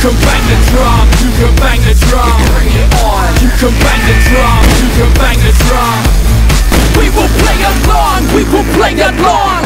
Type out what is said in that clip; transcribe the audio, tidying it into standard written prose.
can bang the drum, you can bang the drum. Bring it on. You can bang the drum, you can bang the drum. We will play along, we will play along.